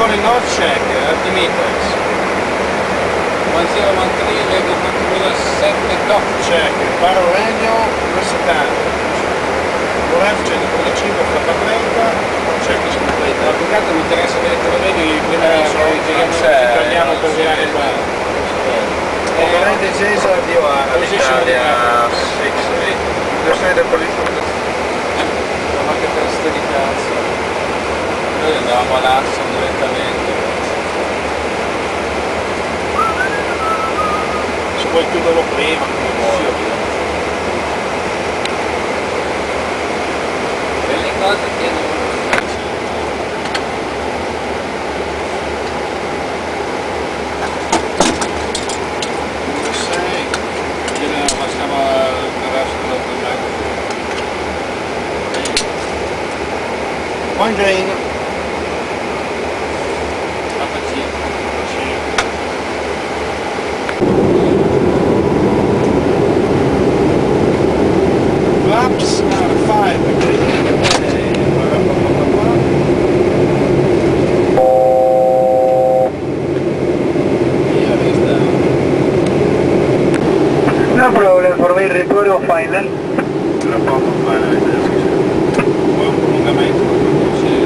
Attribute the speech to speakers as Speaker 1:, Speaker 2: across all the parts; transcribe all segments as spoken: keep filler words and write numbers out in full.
Speaker 1: Calling North check, altimeters. one zero one three, Lego controller sette top check, paro radio, resettato. Oxygen con cinque K trenta, check is complete. No, più che altro mi interessa vedere te lo vedi prima di solito che tagliamo per virare qua.
Speaker 2: Ovviamente Jason io a all'Italia sei sei. Lo sai del poliziotto?
Speaker 1: Ma che testa di cazzo. Noi andavamo all'Asson direttamente. Se puoi chiuderlo prima come vuoi. Quelle cose che non sei, gliela lasciamo il resto del progetto. One drain. Flaps out of five.
Speaker 2: No problem, for me retorno final.
Speaker 1: Tra poco final, poi un prolungamento, sì.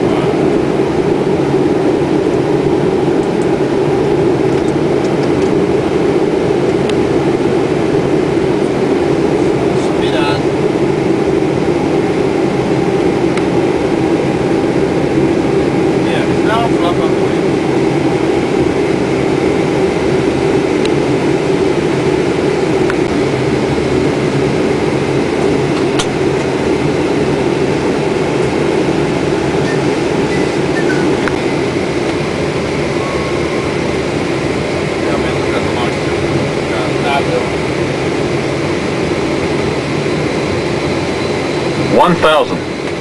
Speaker 3: One thousand.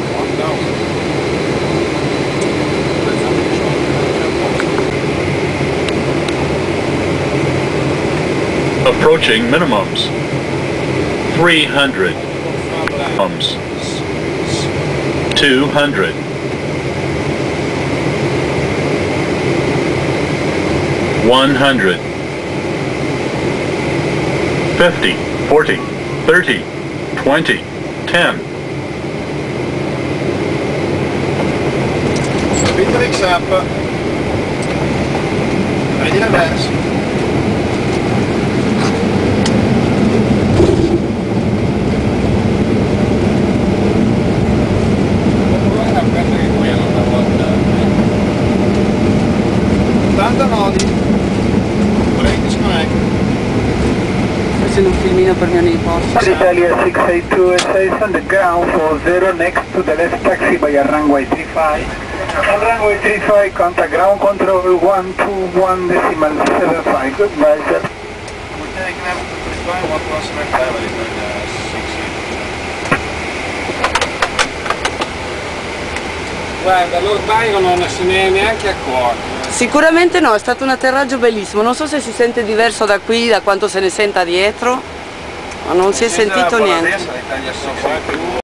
Speaker 3: Approaching minimums. Three hundred. Minimums. Two hundred. One hundred. Fifty. Forty. Thirty. Twenty. Ten.
Speaker 1: Matrix up. Ready to dance. ottanta nodi. Break disconnect.
Speaker 4: Facendo un filmino per mio nipote.
Speaker 2: Italia six eight two S is on the ground for zero next to the left taxi by a runway three five. On runway three five, contact ground control one two one decimal seven five. Goodbye, sir.
Speaker 1: We're taking up to the line, what was my level in the six eight. Guarda, Lord Byron non se ne è neanche accorto.
Speaker 4: Sicuramente no, è stato un atterraggio bellissimo, non so se si sente diverso da qui, da quanto se ne senta dietro, ma non si è sentito niente.